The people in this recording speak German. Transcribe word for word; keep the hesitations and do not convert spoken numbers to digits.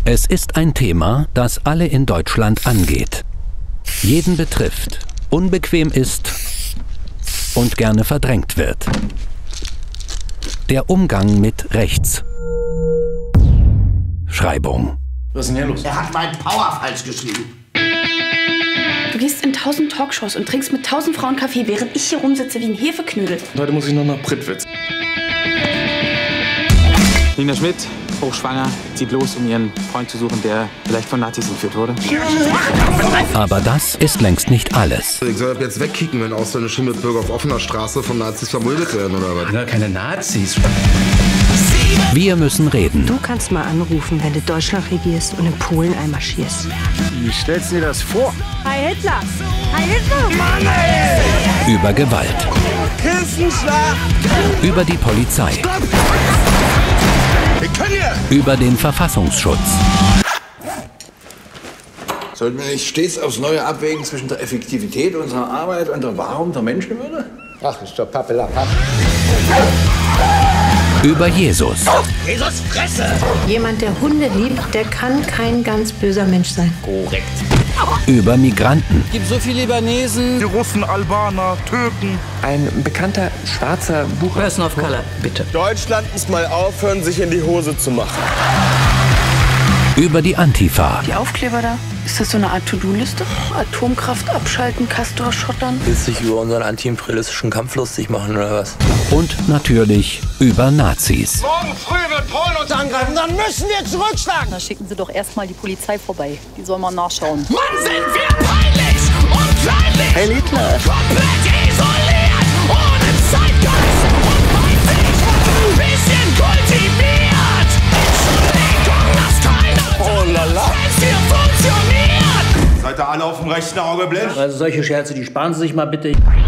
Es ist ein Thema, das alle in Deutschland angeht. Jeden betrifft, unbequem ist und gerne verdrängt wird. Der Umgang mit Rechtschreibung. Was ist denn hier los? Er hat meinen Power falsch geschrieben. Du gehst in tausend Talkshows und trinkst mit tausend Frauen Kaffee, während ich hier rumsitze wie ein Hefeknödel. Heute muss ich noch nach Prittwitz. Nina Schmidt, hochschwanger, zieht los, um ihren Freund zu suchen, der vielleicht von Nazis entführt wurde. Aber das ist längst nicht alles. Ich soll ab jetzt wegkicken, wenn ausländische Mitbürger auf offener Straße von Nazis vermöbelt werden, oder was? Ja, keine Nazis. Wir müssen reden. Du kannst mal anrufen, wenn du Deutschland regierst und in Polen einmarschierst. Wie stellst du dir das vor? Heil Hitler! Heil Hitler! Mann, ey! Über Gewalt. Kissenschlag! Über die Polizei. Wir können hier! Über den Verfassungsschutz. Sollten wir nicht stets aufs Neue abwägen zwischen der Effektivität unserer Arbeit und der Wahrung der Menschenwürde? Ach, ist doch Pappelapapp. Über Jesus. Jesus, Fresse! Jemand, der Hunde liebt, der kann kein ganz böser Mensch sein. Korrekt. Über Migranten. Es gibt so viele Libanesen. Die Russen, Albaner, Türken. Ein bekannter schwarzer Buch. Person of Color, bitte. Deutschland muss mal aufhören, sich in die Hose zu machen. Über die Antifa. Die Aufkleber da, ist das so eine Art To-Do-Liste? Atomkraft abschalten, Castor schottern? Willst du dich über unseren antiimperialistischen Kampf lustig machen, oder was? Und natürlich über Nazis. Morgen früh wird Polen uns angreifen, dann müssen wir zurückschlagen. Da schicken Sie doch erstmal die Polizei vorbei. Die soll mal nachschauen. Mann, sind wir peinlich und kleinlich. Heil Hitler! Komplett isoliert, ohne Zeitgeist und feindlich. Bisschen kultiviert. Entschuldigung, dass keiner Oh lala! hier funktioniert. Seid ihr alle auf dem rechten Auge blind? Also solche Scherze, die sparen Sie sich mal bitte.